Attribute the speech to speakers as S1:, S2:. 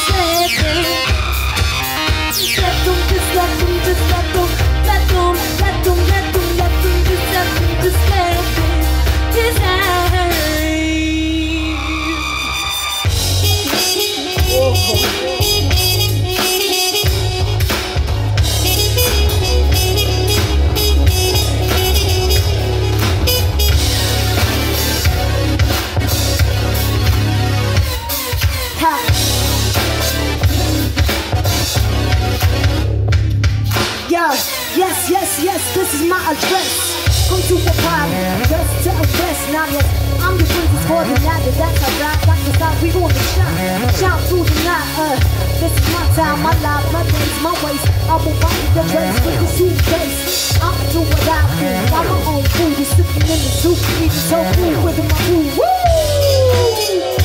S1: Yes, this is my address. Come to a party, just to impress. Now yes, I'm the princess for the night. That's how God got the style. We gonna shine, shout through the night. This is my time, my life, my days, my ways. I will find the race with the suitcase. I'm do what I do. I'm my own food, sipping in the soup, eating so cool with my food. Woo!